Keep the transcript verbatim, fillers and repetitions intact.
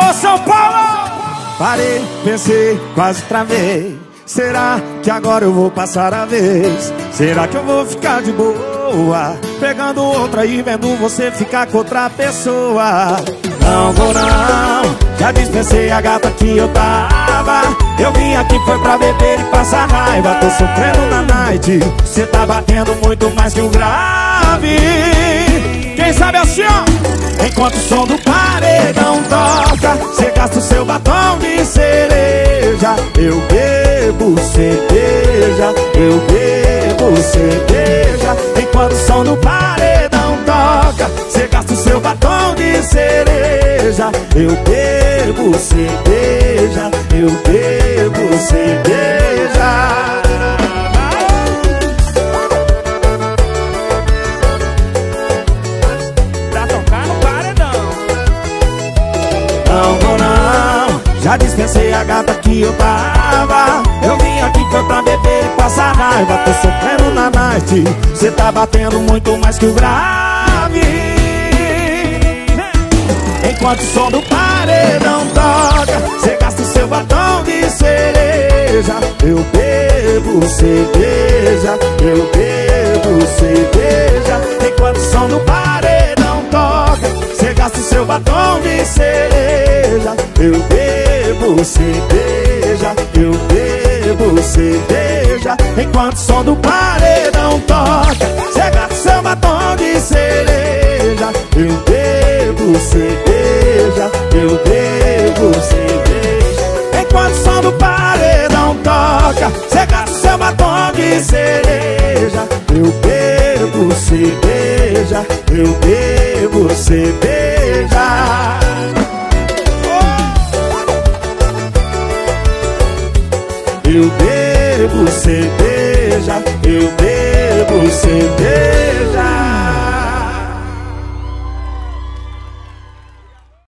Alô, São Paulo! Parei, pensei, quase travei. Será que agora eu vou passar a vez? Será que eu vou ficar de boa pegando outra e vendo você ficar com outra pessoa? Não vou não, já dispensei a gata que eu tava. Eu vim aqui foi pra beber e passar raiva. Tô sofrendo na night, cê tá batendo muito mais que o grave. Quem sabe assim, ó. Enquanto o som do paredão toca, cê gasta o seu batom de cereja. Eu bebo cerveja, eu bebo cerveja. Enquanto o som do paredão toca, cê gasta o seu batom de cereja. Eu bebo cerveja, eu bebo cerveja. Não vou não, já dispensei a gata que eu tava. Eu vim aqui foi pra beber e passar raiva. Tô sofrendo na night, cê tá batendo muito mais que o grave. Enquanto o som do paredão toca, cê gasta o seu batom de cereja. Eu bebo cerveja, eu bebo cerveja. Enquanto o som do paredão toca, cê gasta o seu batom de cereja. Eu bebo cerveja, eu bebo cerveja. Enquanto o som do paredão toca, cê gasta o seu batom de cereja. Eu bebo cerveja, eu bebo cerveja. Enquanto o som do paredão toca, cê gasta o seu batom de cereja. Eu bebo cerveja, eu bebo cerveja. Eu bebo cerveja, eu bebo cerveja.